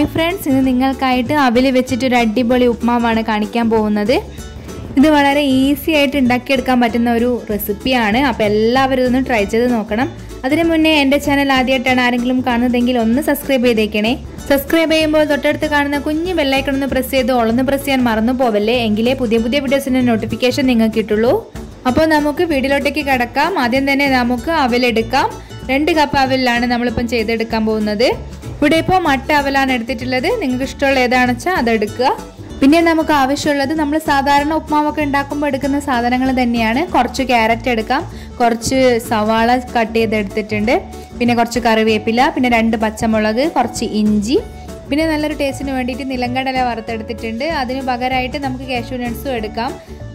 Hi friends, ഇന്ന് നിങ്ങൾക്കായിട്ട് അവിൽ വെച്ചിട്ട് ഒരു അടിപൊളി ഉപ്മാവാണ് കാണിക്കാൻ പോകുന്നത്. ഇത് വളരെ ഈസി ആയിട്ട് ഉണ്ടാക്കിയെടുക്കാൻ പറ്റുന്ന ഒരു റെസിപ്പിയാണ്. അപ്പോൾ എല്ലാവരും ഇതൊന്ന് ട്രൈ ചെയ്ത് നോക്കണം. അതിന് മുന്നേ എൻ്റെ ചാനൽ ആദ്യമായിട്ടാണ് ആരെങ്കിലും കാണുന്നതെങ്കിൽ ഒന്ന് സബ്സ്ക്രൈബ് ചെയ്തേക്കണേ. സബ്സ്ക്രൈബ് ചെയ്യുമ്പോൾ തൊട്ടടുത്ത് കാണുന്ന കുഞ്ഞ് ബെല്ലൈക്കൺ ഒന്ന് പ്രസ് ചെയ്ത് ഓളൊന്ന് പ്രസ് ചെയ്യാൻ മറന്നു പോവല്ലേ, എങ്കിലേ പുതിയ വീഡിയോസിൻ്റെ നോട്ടിഫിക്കേഷൻ നിങ്ങൾക്ക് കിട്ടുള്ളൂ. അപ്പോൾ നമുക്ക് വീഡിയോയിലോട്ടേക്ക് കിടക്കാം. ആദ്യം തന്നെ നമുക്ക് അവലെടുക്കാം. 2 കപ്പ് അവലാണ് നമ്മളിപ്പം ചെയ്തെടുക്കാൻ പോകുന്നത്. ഇവിടെ ഇപ്പോൾ മട്ട അവലാണ് എടുത്തിട്ടുള്ളത്. നിങ്ങൾക്ക് ഇഷ്ടമുള്ള ഏതാണെന്ന് വെച്ചാൽ അതെടുക്കുക. പിന്നെ നമുക്ക് ആവശ്യമുള്ളത് നമ്മൾ സാധാരണ ഉപ്മാവൊക്കെ ഉണ്ടാക്കുമ്പോൾ എടുക്കുന്ന സാധനങ്ങൾ തന്നെയാണ്. കുറച്ച് ക്യാരറ്റ് എടുക്കാം, കുറച്ച് സവാള കട്ട് ചെയ്തെടുത്തിട്ടുണ്ട്, പിന്നെ കുറച്ച് കറിവേപ്പില, പിന്നെ 2 പച്ചമുളക്, കുറച്ച് ഇഞ്ചി, പിന്നെ നല്ലൊരു ടേസ്റ്റിന് വേണ്ടിയിട്ട് നിലങ്കടല വറുത്തെടുത്തിട്ടുണ്ട്. അതിന് പകരമായിട്ട് നമുക്ക് കാഷ്യൂ നട്ട്സും എടുക്കാം.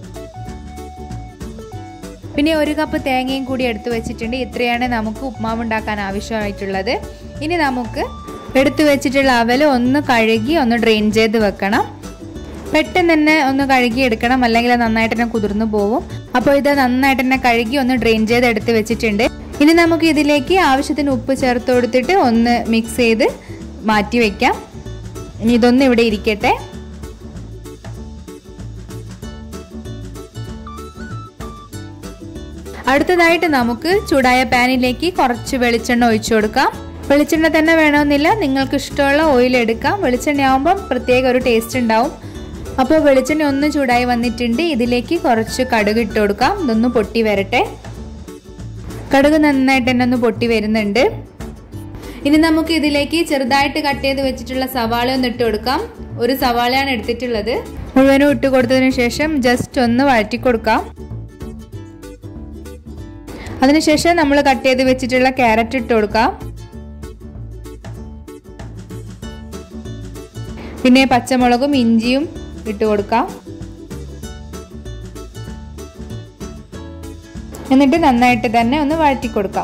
പിന്നെ 1 കപ്പ് തേങ്ങയും കൂടി എടുത്തു വെച്ചിട്ടുണ്ട്. ഇത്രയാണ് നമുക്ക് ഉപ്മാവ് ഉണ്ടാക്കാൻ ആവശ്യമായിട്ടുള്ളത്. ഇനി നമുക്ക് എടുത്തു വെച്ചിട്ടുള്ള അവൽ ഒന്ന് കഴുകി ഒന്ന് ഡ്രെയിൻ ചെയ്ത് വെക്കണം. പെട്ടെന്ന് തന്നെ ഒന്ന് കഴുകി എടുക്കണം, അല്ലെങ്കിൽ അത് നന്നായിട്ട് തന്നെ കുതിർന്നു പോകും. അപ്പോൾ ഇത് നന്നായിട്ട് തന്നെ കഴുകി ഒന്ന് ഡ്രെയിൻ ചെയ്ത് എടുത്ത് വെച്ചിട്ടുണ്ട്. ഇനി നമുക്ക് ഇതിലേക്ക് ആവശ്യത്തിന് ഉപ്പ് ചേർത്ത് കൊടുത്തിട്ട് ഒന്ന് മിക്സ് ചെയ്ത് മാറ്റി വയ്ക്കാം. ഇനി ഇതൊന്നും ഇവിടെ ഇരിക്കട്ടെ. അടുത്തതായിട്ട് നമുക്ക് ചൂടായ പാനിലേക്ക് കുറച്ച് വെളിച്ചെണ്ണ ഒഴിച്ചു കൊടുക്കാം. വെളിച്ചെണ്ണ തന്നെ വേണമെന്നില്ല, നിങ്ങൾക്ക് ഇഷ്ടമുള്ള ഓയിൽ എടുക്കാം. വെളിച്ചെണ്ണ ആകുമ്പം പ്രത്യേക ഒരു ടേസ്റ്റ് ഉണ്ടാവും. അപ്പോൾ വെളിച്ചെണ്ണ ഒന്ന് ചൂടായി വന്നിട്ടുണ്ട്. ഇതിലേക്ക് കുറച്ച് കടുക് ഇട്ട് കൊടുക്കാം. ഇതൊന്ന് പൊട്ടി വരട്ടെ. കടുക് നന്നായിട്ട് തന്നെ ഒന്ന് പൊട്ടി വരുന്നുണ്ട്. ഇനി നമുക്ക് ഇതിലേക്ക് ചെറുതായിട്ട് കട്ട് ചെയ്ത് വെച്ചിട്ടുള്ള സവാള ഒന്ന് ഇട്ട് കൊടുക്കാം. 1 സവാളയാണ് എടുത്തിട്ടുള്ളത്. മുഴുവനും ഇട്ട് കൊടുത്തതിന് ശേഷം ജസ്റ്റ് ഒന്ന് വഴറ്റി കൊടുക്കാം. അതിനുശേഷം നമ്മൾ കട്ട് ചെയ്ത് വെച്ചിട്ടുള്ള ക്യാരറ്റ് ഇട്ട് കൊടുക്കാം. പിന്നെ പച്ചമുളകും ഇഞ്ചിയും ഇട്ട് കൊടുക്കാം. എന്നിട്ട് നന്നായിട്ട് തന്നെ ഒന്ന് വഴറ്റി കൊടുക്കാം.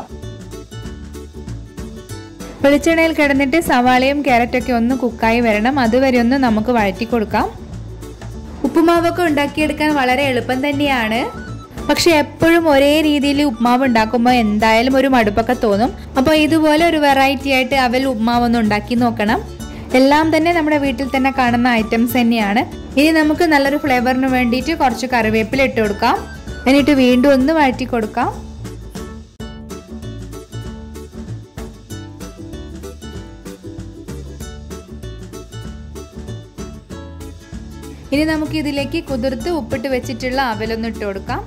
വെളിച്ചെണ്ണയിൽ കിടന്നിട്ട് സവാളയും ക്യാരറ്റൊക്കെ ഒന്ന് കുക്കായി വരണം. അതുവരെ ഒന്ന് നമുക്ക് വഴറ്റി കൊടുക്കാം. ഉപ്പുമാവൊക്കെ ഉണ്ടാക്കിയെടുക്കാൻ വളരെ എളുപ്പം തന്നെയാണ്. പക്ഷെ എപ്പോഴും ഒരേ രീതിയിൽ ഉപ്മാവ് ഉണ്ടാക്കുമ്പോൾ എന്തായാലും ഒരു മടുപ്പൊക്കെ തോന്നും. അപ്പോൾ ഇതുപോലെ ഒരു വെറൈറ്റി ആയിട്ട് അവൽ ഉപ്മാവ് ഒന്ന് ഉണ്ടാക്കി നോക്കണം. എല്ലാം തന്നെ നമ്മുടെ വീട്ടിൽ തന്നെ കാണുന്ന ഐറ്റംസ് തന്നെയാണ്. ഇനി നമുക്ക് നല്ലൊരു ഫ്ലേവറിന് വേണ്ടിയിട്ട് കുറച്ച് കറിവേപ്പില ഇട്ട് കൊടുക്കാം. എന്നിട്ട് വീണ്ടും ഒന്ന് വഴറ്റി കൊടുക്കാം. ഇനി നമുക്ക് ഇതിലേക്ക് കുതിർത്ത് ഉപ്പിട്ട് വെച്ചിട്ടുള്ള അവലൊന്ന് ഇട്ട് കൊടുക്കാം.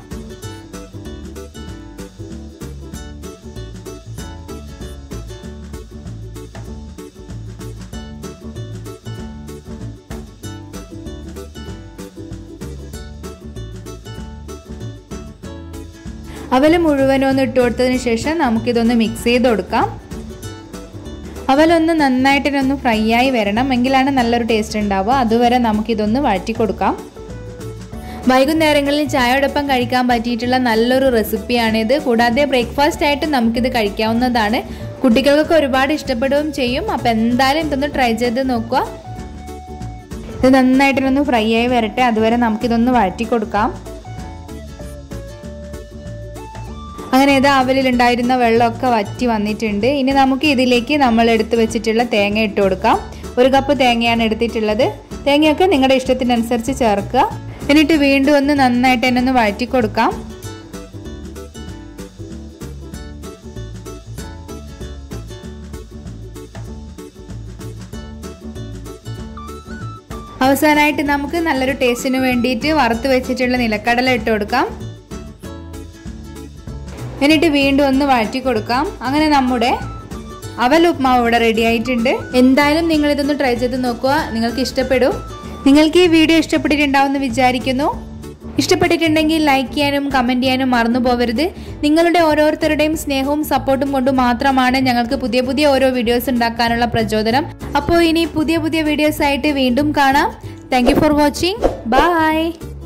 അവൽ മുഴുവനൊന്ന് ഇട്ട് കൊടുത്തതിന് ശേഷം നമുക്കിതൊന്ന് മിക്സ് ചെയ്ത് കൊടുക്കാം. അവലൊന്ന് നന്നായിട്ടൊന്ന് ഫ്രൈ ആയി വരണം, എങ്കിലാണ് നല്ലൊരു ടേസ്റ്റ് ഉണ്ടാവുക. അതുവരെ നമുക്കിതൊന്ന് വഴറ്റി കൊടുക്കാം. വൈകുന്നേരങ്ങളിൽ ചായയോടൊപ്പം കഴിക്കാൻ പറ്റിയിട്ടുള്ള നല്ലൊരു റെസിപ്പിയാണിത്. കൂടാതെ ബ്രേക്ക്ഫാസ്റ്റ് ആയിട്ട് നമുക്കിത് കഴിക്കാവുന്നതാണ്. കുട്ടികൾക്കൊക്കെ ഒരുപാട് ഇഷ്ടപ്പെടുകയും ചെയ്യും. അപ്പോൾ എന്തായാലും ഇതൊന്ന് ട്രൈ ചെയ്ത് നോക്കുക. ഇത് നന്നായിട്ടൊന്ന് ഫ്രൈ ആയി വരട്ടെ. അതുവരെ നമുക്കിതൊന്ന് വഴറ്റി കൊടുക്കാം. അങ്ങനെ ഇത് അവലിലുണ്ടായിരുന്ന വെള്ളമൊക്കെ വറ്റി വന്നിട്ടുണ്ട്. ഇനി നമുക്ക് ഇതിലേക്ക് നമ്മൾ എടുത്ത് വെച്ചിട്ടുള്ള തേങ്ങ ഇട്ട് കൊടുക്കാം. 1 കപ്പ് തേങ്ങയാണ് എടുത്തിട്ടുള്ളത്. തേങ്ങയൊക്കെ നിങ്ങളുടെ ഇഷ്ടത്തിനനുസരിച്ച് ചേർക്കുക. എന്നിട്ട് വീണ്ടും ഒന്ന് നന്നായിട്ട് തന്നെ ഒന്ന് വഴറ്റി കൊടുക്കാം. അവസാനമായിട്ട് നമുക്ക് നല്ലൊരു ടേസ്റ്റിന് വേണ്ടിയിട്ട് വറുത്ത് വെച്ചിട്ടുള്ള നിലക്കടല ഇട്ട് കൊടുക്കാം. എന്നിട്ട് വീണ്ടും ഒന്ന് വഴറ്റി കൊടുക്കാം. അങ്ങനെ നമ്മുടെ അവൽ ഉപ്മാവ് ഇവിടെ റെഡി ആയിട്ടുണ്ട്. എന്തായാലും നിങ്ങൾ ഇതൊന്ന് ട്രൈ ചെയ്ത് നോക്കുക, നിങ്ങൾക്ക് ഇഷ്ടപ്പെടും. നിങ്ങൾക്ക് ഈ വീഡിയോ ഇഷ്ടപ്പെട്ടിട്ടുണ്ടാവുമെന്ന് വിചാരിക്കുന്നു. ഇഷ്ടപ്പെട്ടിട്ടുണ്ടെങ്കിൽ ലൈക്ക് ചെയ്യാനും കമൻറ്റ് ചെയ്യാനും മറന്നു പോകരുത്. നിങ്ങളുടെ ഓരോരുത്തരുടെയും സ്നേഹവും സപ്പോർട്ടും കൊണ്ട് മാത്രമാണ് ഞങ്ങൾക്ക് പുതിയ ഓരോ വീഡിയോസ് ഉണ്ടാക്കാനുള്ള പ്രചോദനം. അപ്പോൾ ഇനി പുതിയ വീഡിയോസ് ആയിട്ട് വീണ്ടും കാണാം. Thank you for watching. By.